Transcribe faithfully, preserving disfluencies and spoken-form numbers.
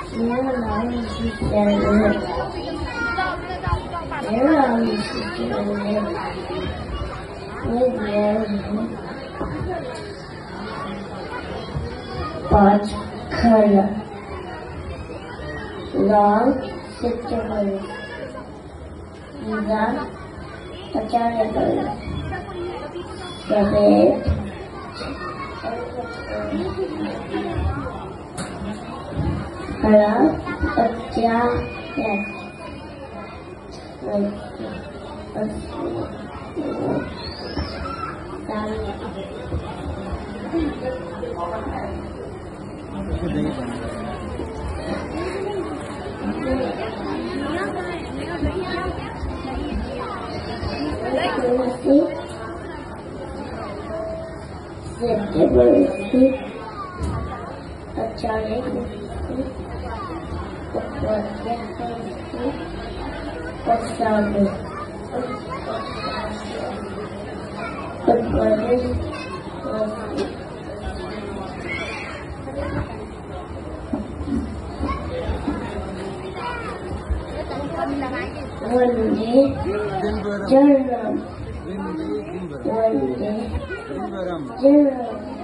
मेरा नाम ऋषीश है। मेरा नाम ऋषीश है। मैं जैन हूँ। पाँच खाना लाल सितंबर नीला अचानक सफेद हरा कच्चा है। Jain, Jain, Jain,